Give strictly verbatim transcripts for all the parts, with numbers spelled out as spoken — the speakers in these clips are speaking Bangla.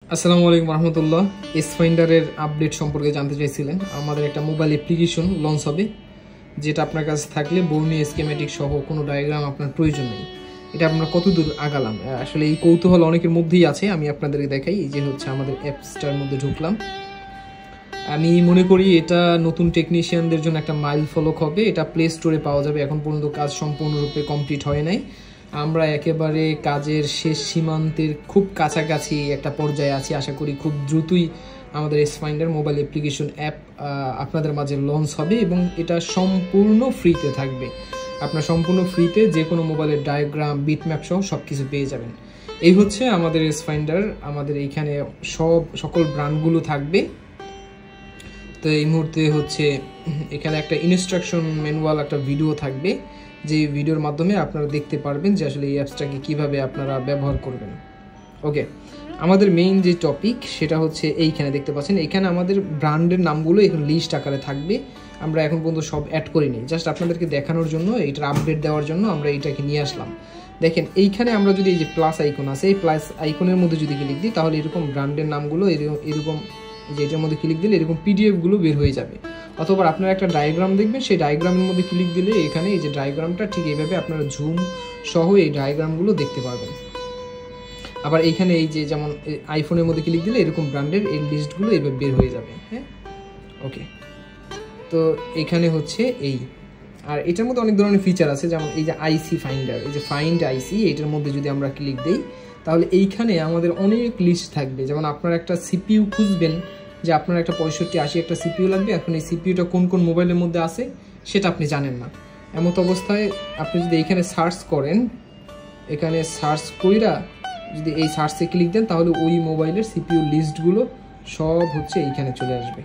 আসসালামু আলাইকুম রহমতুল্লাহ। এস ফাইন্ডারের আপডেট সম্পর্কে জানতে চাইছিলেন। আমাদের একটা মোবাইল অ্যাপ্লিকেশন লঞ্চ হবে, যেটা আপনার কাছে থাকলে বর্ণি স্কেমেটিক সহ কোনো ডায়াগ্রাম আপনার প্রয়োজন নেই। এটা আমরা কতদূর আগালাম, আসলে এই কৌতূহল অনেকের মধ্যেই আছে। আমি আপনাদেরকে দেখাই, এই যে হচ্ছে আমাদের অ্যাপসটার মধ্যে ঢুকলাম। আমি মনে করি এটা নতুন টেকনিশিয়ানদের জন্য একটা মাইল ফলক হবে। এটা প্লে স্টোরে পাওয়া যাবে। এখন পর্যন্ত কাজ সম্পূর্ণরূপে কমপ্লিট হয় নাই। আমরা একেবারে কাজের শেষ সীমান্তের খুব কাছাকাছি একটা পর্যায়ে আছি। আশা করি খুব দ্রুতই আমাদের S finder mobile application app আপনাদের মাঝে লঞ্চ হবে এবং এটা সম্পূর্ণ ফ্রিতে থাকবে। আপনার সম্পূর্ণ ফ্রিতে যে কোনো মোবাইলের ডায়াগ্রাম, বিটম্যাপ সহ সব কিছু পেয়ে যাবেন। এই হচ্ছে আমাদের এস ফাইন্ডার। আমাদের এইখানে সব সকল ব্র্যান্ডগুলো থাকবে। তো এই মুহূর্তে হচ্ছে এখানে একটা ইনস্ট্রাকশন ম্যানুয়াল একটা ভিডিও থাকবে, যে ভিডিওর মাধ্যমে আপনারা দেখতে পারবেন যে আসলে এই অ্যাপসটাকে কীভাবে আপনারা ব্যবহার করবেন। ওকে, আমাদের মেইন যে টপিক সেটা হচ্ছে এইখানে দেখতে পাচ্ছেন। এইখানে আমাদের ব্র্যান্ডের নামগুলো এখন লিস্ট আকারে থাকবে। আমরা এখন পর্যন্ত সব অ্যাড করিনি, জাস্ট আপনাদেরকে দেখানোর জন্য, এইটার আপডেট দেওয়ার জন্য আমরা এইটাকে নিয়ে আসলাম। দেখেন এইখানে আমরা যদি এই যে প্লাস আইকন আছে, এই প্লাস আইকনের মধ্যে যদি ক্লিক দিই তাহলে এরকম ব্র্যান্ডের নামগুলো এরকম যে এটার মধ্যে ক্লিক দিলে এরকম পিডিএফগুলো বের হয়ে যাবে। অথবা আপনারা একটা ডায়াগ্রাম দেখবেন, সেই ডায়াগ্রামের মধ্যে ক্লিক দিলে এখানে এই যে ডায়াগ্রামটা ঠিক এইভাবে আপনারা ঝুম সহ এই ডায়াগ্রামগুলো দেখতে পারবেন। আবার এইখানে এই যে যেমন আইফোনের মধ্যে ক্লিক দিলে এরকম ব্র্যান্ডের এই লিস্টগুলো এইভাবে বের হয়ে যাবে। হ্যাঁ, ওকে। তো এখানে হচ্ছে এই, আর এটার মধ্যে অনেক ধরনের ফিচার আছে, যেমন এই যে আইসি ফাইন্ডার, এই যে ফাইন্ড আইসি, এইটার মধ্যে যদি আমরা ক্লিক দিই তাহলে এইখানে আমাদের অনেক লিস্ট থাকবে। যেমন আপনার একটা সিপিইউ খুঁজবেন, যে আপনার একটা পঁয়ষট্টি আশি একটা সিপিইউ লাগবে, এখন এই সিপিইউটা কোন কোন মোবাইলের মধ্যে আছে সেটা আপনি জানেন না। এমত অবস্থায় আপনি যদি এইখানে সার্চ করেন, এখানে সার্চ কইরা যদি এই সার্চে ক্লিক দেন তাহলে ওই মোবাইলের সিপিইউ লিস্টগুলো সব হচ্ছে এইখানে চলে আসবে।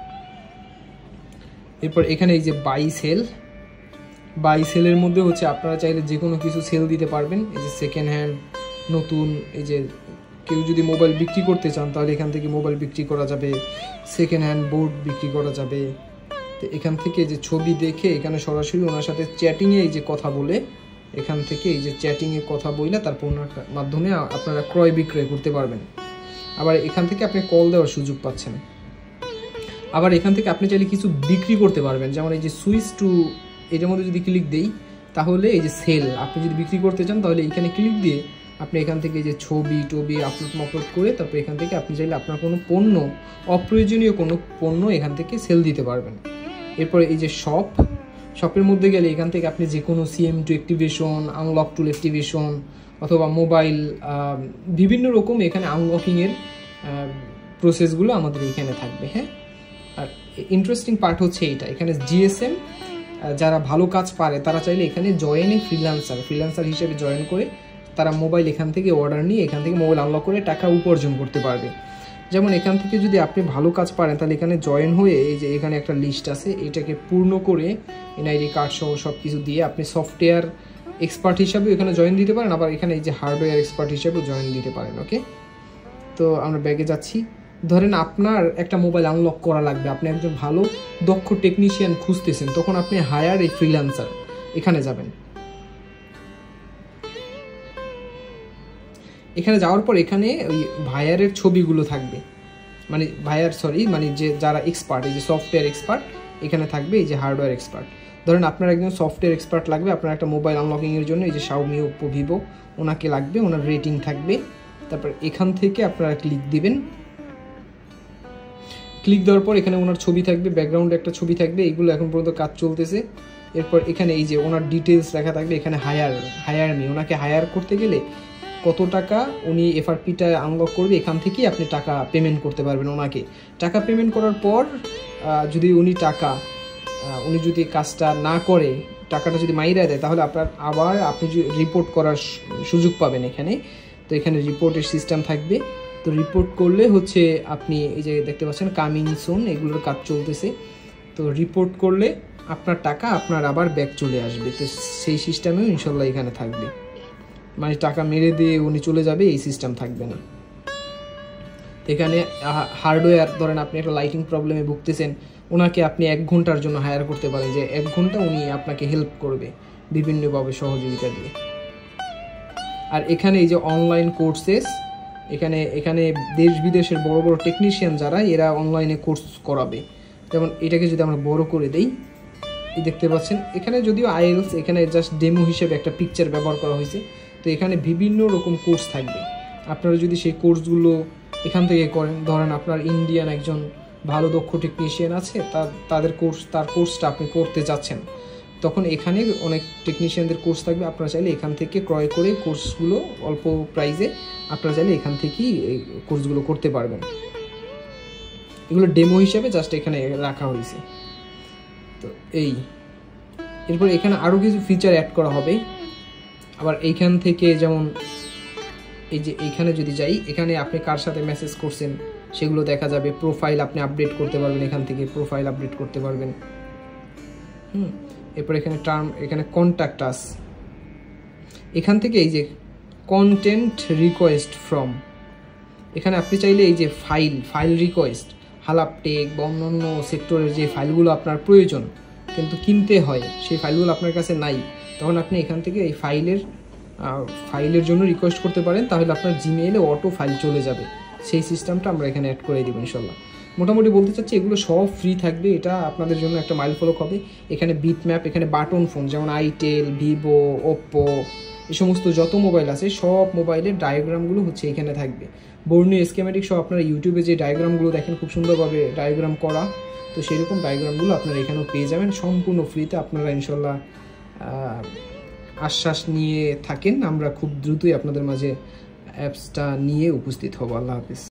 এরপর এখানে এই যে বাই সেল, বাই সেলের মধ্যে হচ্ছে আপনারা চাইলে যে কোনো কিছু সেল দিতে পারবেন। এই যে সেকেন্ড হ্যান্ড, নতুন, এই যে কেউ যদি মোবাইল বিক্রি করতে চান তাহলে এখান থেকে মোবাইল বিক্রি করা যাবে, সেকেন্ড হ্যান্ড বোর্ড বিক্রি করা যাবে। তো এখান থেকে যে ছবি দেখে এখানে সরাসরি ওনার সাথে চ্যাটিংয়ে এই যে কথা বলে, এখান থেকে এই যে চ্যাটিংয়ে কথা বইলে তারপর ওনার মাধ্যমে আপনারা ক্রয় বিক্রয় করতে পারবেন। আবার এখান থেকে আপনি কল দেওয়ার সুযোগ পাচ্ছেন। আবার এখান থেকে আপনি চাইলে কিছু বিক্রি করতে পারবেন, যেমন এই যে সুইচ টু, এটার মধ্যে যদি ক্লিক দেই তাহলে এই যে সেল, আপনি যদি বিক্রি করতে চান তাহলে এইখানে ক্লিক দিয়ে আপনি এখান থেকে যে ছবি টবি আপলোড আপলোড করে তারপর এখান থেকে আপনি চাইলে আপনার কোনো পণ্য, অপ্রয়োজনীয় কোনো পণ্য এখান থেকে সেল দিতে পারবেন। এরপরে এই যে শপ, শপের মধ্যে গেলে এখান থেকে আপনি যে কোনো CM two activation, unlock tool activation, অথবা মোবাইল বিভিন্ন রকম এখানে আনলকিংয়ের প্রসেসগুলো আমাদের এখানে থাকবে। হ্যাঁ, আর ইন্টারেস্টিং পার্ট হচ্ছে এইটা, এখানে জিএসএম যারা ভালো কাজ পারে তারা চাইলে এখানে জয়েনে ফ্রিল্যান্সার ফ্রিল্যান্সার হিসেবে জয়েন করে তারা মোবাইল এখান থেকে অর্ডার নিয়ে এখান থেকে মোবাইল আনলক করে টাকা উপার্জন করতে পারবে। যেমন এখান থেকে যদি আপনি ভালো কাজ পারেন তাহলে এখানে জয়েন হয়ে এই যে এখানে একটা লিস্ট আছে, এটাকে পূর্ণ করে এনআইডি কার্ড সহ সব কিছু দিয়ে আপনি সফটওয়্যার এক্সপার্ট হিসাবেও এখানে জয়েন দিতে পারেন। আবার এখানে এই যে হার্ডওয়্যার এক্সপার্ট হিসাবেও জয়েন দিতে পারেন। ওকে, তো আমরা ব্যাগে যাচ্ছি। ধরেন আপনার একটা মোবাইল আনলক করা লাগবে, আপনি একজন ভালো দক্ষ টেকনিশিয়ান খুঁজতেছেন, তখন আপনি হায়ার এই ফ্রিল্যান্সার এখানে যাবেন। এখানে যাওয়ার পর এখানে ওই ভায়ারের ছবিগুলো থাকবে, মানে ভায়ার সরি মানে যে যারা এক্সপার্ট, এই যে সফটওয়্যার এক্সপার্ট এখানে থাকবে, এই যে হার্ডওয়্যার এক্সপার্ট। ধরেন আপনার একজন সফটওয়্যার এক্সপার্ট লাগবে, আপনার একটা মোবাইল আনলকিংয়ের জন্য এই যে শাওমি, ওপ্পো, ভিভো, ওনাকে লাগবে, ওনার রেটিং থাকবে। তারপর এখান থেকে আপনারা ক্লিক দিবেন। ক্লিক দেওয়ার পর এখানে ওনার ছবি থাকবে, ব্যাকগ্রাউন্ডে একটা ছবি থাকবে, এইগুলো এখন পর্যন্ত কাজ চলতেছে। এরপর এখানে এই যে ওনার ডিটেলস লেখা থাকবে, এখানে হায়ার হায়ার মি, ওনাকে হায়ার করতে গেলে কত টাকা উনি এফআরপিটা আনলক করবে, এখান থেকেই আপনি টাকা পেমেন্ট করতে পারবেন ওনাকে। টাকা পেমেন্ট করার পর যদি উনি টাকা উনি যদি কাজটা না করে, টাকাটা যদি মাইরা দেয়, তাহলে আপনার আবার আপনি যদি রিপোর্ট করার সুযোগ পাবেন এখানে। তো এখানে রিপোর্টের সিস্টেম থাকবে। তো রিপোর্ট করলে হচ্ছে আপনি এই যে দেখতে পাচ্ছেন কামিং সুন, এগুলোর কাজ চলতেছে। তো রিপোর্ট করলে আপনার টাকা আপনার আবার ব্যাক চলে আসবে। তো সেই সিস্টেমেও ইনশাল্লাহ এখানে থাকবে, মানে টাকা মেরে দিয়ে উনি চলে যাবে এই সিস্টেম থাকবে না। এখানে হার্ডওয়্যার, ধরেন আপনি একটা লাইটিং প্রবলেমে ভুগতেছেন, ওনাকে আপনি এক ঘন্টার জন্য হায়ার করতে পারেন, যে এক ঘন্টা উনি আপনাকে হেল্প করবে বিভিন্নভাবে সহযোগিতা দিয়ে। আর এখানে এই যে অনলাইন কোর্সেস, এখানে এখানে দেশ বিদেশের বড় বড় টেকনিশিয়ান যারা এরা অনলাইনে কোর্স করাবে। যেমন এটাকে যদি আমরা বড় করে দেই, দেখতে পাচ্ছেন এখানে যদিও আইএলস, এখানে জাস্ট ডেমো হিসেবে একটা পিকচার ব্যবহার করা হয়েছে। তো এখানে বিভিন্ন রকম কোর্স থাকবে, আপনারা যদি সেই কোর্সগুলো এখান থেকে করেন, ধরেন আপনার ইন্ডিয়ান একজন ভালো দক্ষ টেকনিশিয়ান আছে, তার তাদের কোর্স তার কোর্সটা আপনি করতে যাচ্ছেন, তখন এখানে অনেক টেকনিশিয়ানদের কোর্স থাকবে, আপনারা চাইলে এখান থেকে ক্রয় করে কোর্সগুলো অল্প প্রাইসে আপনারা চাইলে এখান থেকেই এই কোর্সগুলো করতে পারবেন। এগুলো ডেমো হিসেবে জাস্ট এখানে রাখা হয়েছে। তো এই এরপর এখানে আরও কিছু ফিচার অ্যাড করা হবে। আবার এইখান থেকে যেমন এই যে এইখানে যদি যাই, এখানে আপনি কার সাথে মেসেজ করছেন সেগুলো দেখা যাবে। প্রোফাইল আপনি আপডেট করতে পারবেন, এখান থেকে প্রোফাইল আপডেট করতে পারবেন। হুম এরপর এখানে টার্ম, এখানে কন্ট্যাক্ট আস, এখান থেকে এই যে কন্টেন্ট রিকোয়েস্ট ফ্রম, এখানে আপনি চাইলে এই যে ফাইল ফাইল রিকোয়েস্ট, হালাপটেক বা অন্যান্য সেক্টরের যে ফাইলগুলো আপনার প্রয়োজন কিন্তু কিনতে হয়, সেই ফাইলগুলো আপনার কাছে নাই, তখন আপনি এখান থেকে এই ফাইলের ফাইলের জন্য রিকোয়েস্ট করতে পারেন, তাহলে আপনার জিমেইলে অটো ফাইল চলে যাবে। সেই সিস্টেমটা আমরা এখানে অ্যাড করে দেবো ইনশাল্লাহ। মোটামুটি বলতে চাচ্ছি এগুলো সব ফ্রি থাকবে, এটা আপনাদের জন্য একটা মাইল ফলক হবে। এখানে বিটম্যাপ, এখানে বাটন ফোন যেমন আইটেল, ভিভো, ওপ্পো, এই সমস্ত যত মোবাইল আছে সব মোবাইলের ডায়াগ্রামগুলো হচ্ছে এখানে থাকবে। বর্ণীয় স্কেমেটিক সব আপনারা ইউটিউবে যে ডায়াগ্রামগুলো দেখেন খুব সুন্দরভাবে ডায়াগ্রাম করা, তো সেরকম ডায়াগ্রামগুলো আপনারা এখানেও পেয়ে যাবেন সম্পূর্ণ ফ্রিতে। আপনারা ইনশাল্লাহ আশ্বাস নিয়ে থাকেন, আমরা খুব দ্রুতই আপনাদের মাঝে অ্যাপসটা নিয়ে উপস্থিত হব। আল্লাহ হাফিজ।